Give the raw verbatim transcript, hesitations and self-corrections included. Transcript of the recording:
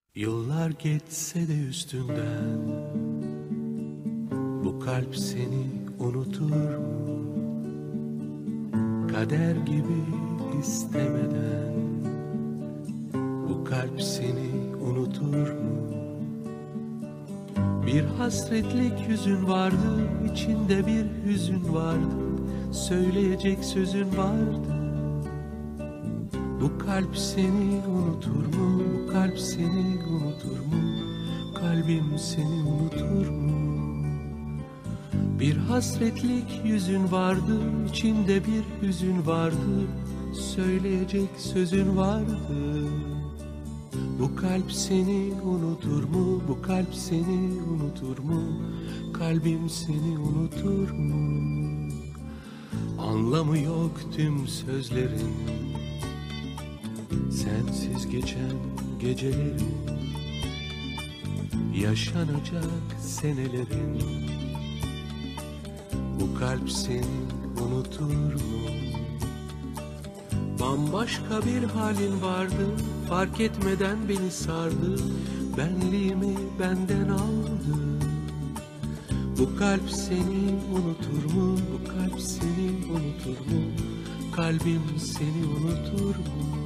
Yıllar geçse de üstünden bu kalp seni unutur mu? Kader gibi istemeden bu kalp seni unutur mu? Bir hasretlik yüzün vardı, içinde bir hüzün vardı, söyleyecek sözün vardı. Bu kalp seni unutur mu? Bu kalp seni unutur mu? Kalbim seni unutur mu? Bir hasretlik yüzün vardı, içinde bir hüzün vardı, söyleyecek sözün vardı. Bu kalp seni unutur mu? Bu kalp seni unutur mu? Kalbim seni unutur mu? Anlamı yok tüm sözlerin, sensiz geçen gecelerin, yaşanacak senelerin. Bu kalp seni unutur mu? Bambaşka bir halin vardı, fark etmeden beni sardı, benliğimi benden aldı. Bu kalp seni unutur mu? Bu kalp seni unutur mu? Kalbim seni unutur mu?